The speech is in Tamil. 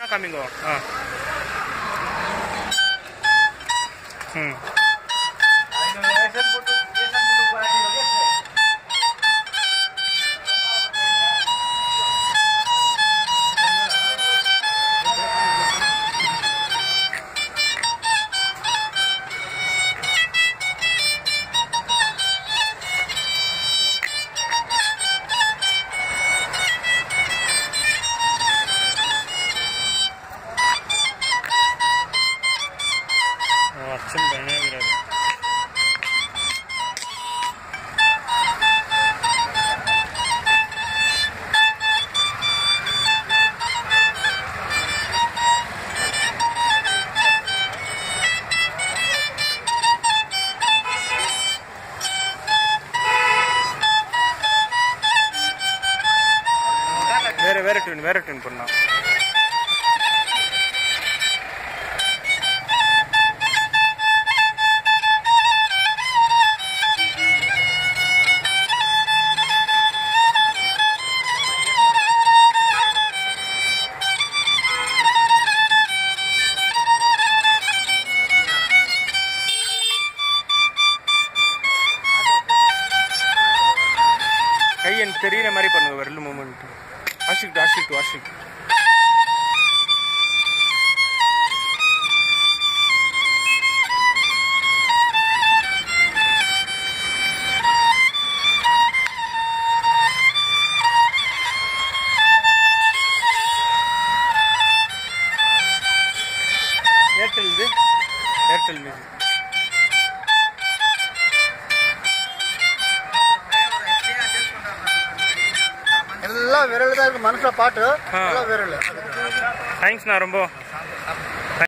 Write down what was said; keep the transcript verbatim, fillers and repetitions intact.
காமிங்கோ. ஆ ம் அச்சம் பயங்கரம். வேற வேற டியூன் வேற டியூன் பண்ணா கை எனக்கு தெரியுற மாதிரி பண்ணுங்க. விரல் மூமெண்ட் ஆஷிக் ஆஷிக் ஆஷிக் ஏர்டெல் இது ஏர்டெல் மியூசிக். எல்லாம் விரல் தான் இருக்கு. மனசுல பாட்டு எல்லாம் விரல். தேங்க்ஸ்ண்ணா ரொம்ப.